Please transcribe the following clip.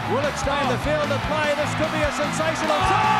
Will it stay in the field of play? This could be a sensational.